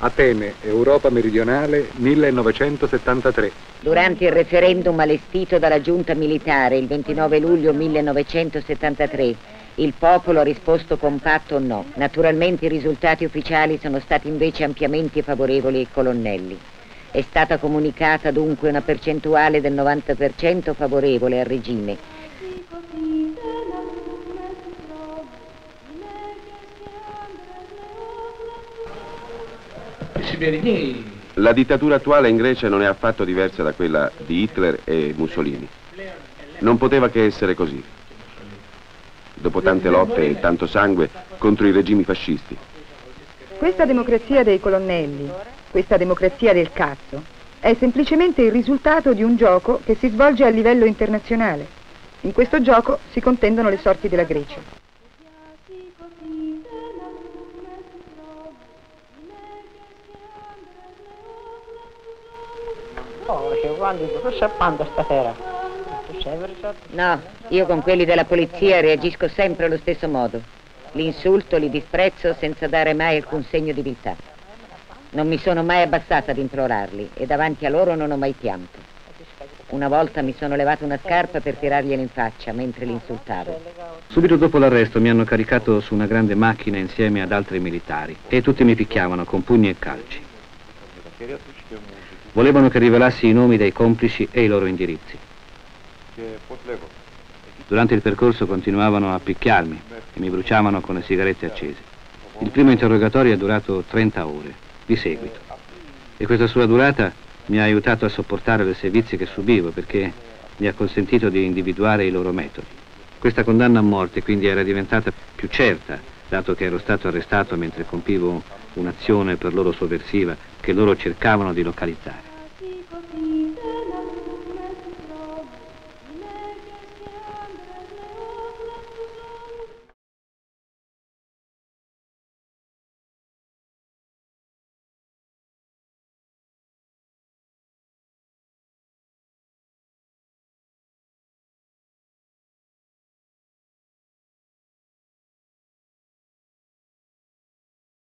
Atene, Europa meridionale, 1973. Durante il referendum allestito dalla giunta militare il 29 luglio 1973, il popolo ha risposto compatto no. Naturalmente i risultati ufficiali sono stati invece ampiamente favorevoli ai colonnelli. È stata comunicata dunque una percentuale del 90% favorevole al regime. La dittatura attuale in Grecia non è affatto diversa da quella di Hitler e Mussolini. Non poteva che essere così, dopo tante lotte e tanto sangue contro i regimi fascisti. Questa democrazia dei colonnelli, questa democrazia del cazzo, è semplicemente il risultato di un gioco che si svolge a livello internazionale. In questo gioco si contendono le sorti della Grecia. No, io con quelli della polizia reagisco sempre allo stesso modo. Li insulto, li disprezzo senza dare mai alcun segno di viltà. Non mi sono mai abbassata ad implorarli e davanti a loro non ho mai pianto. Una volta mi sono levata una scarpa per tirargliela in faccia mentre li insultavo. Subito dopo l'arresto mi hanno caricato su una grande macchina insieme ad altri militari e tutti mi picchiavano con pugni e calci. Volevano che rivelassi i nomi dei complici e i loro indirizzi. Durante il percorso continuavano a picchiarmi e mi bruciavano con le sigarette accese. Il primo interrogatorio è durato 30 ore, di seguito. E questa sua durata mi ha aiutato a sopportare le sevizie che subivo perché mi ha consentito di individuare i loro metodi. Questa condanna a morte quindi era diventata più certa, dato che ero stato arrestato mentre compivo un'azione per loro sovversiva che loro cercavano di localizzare.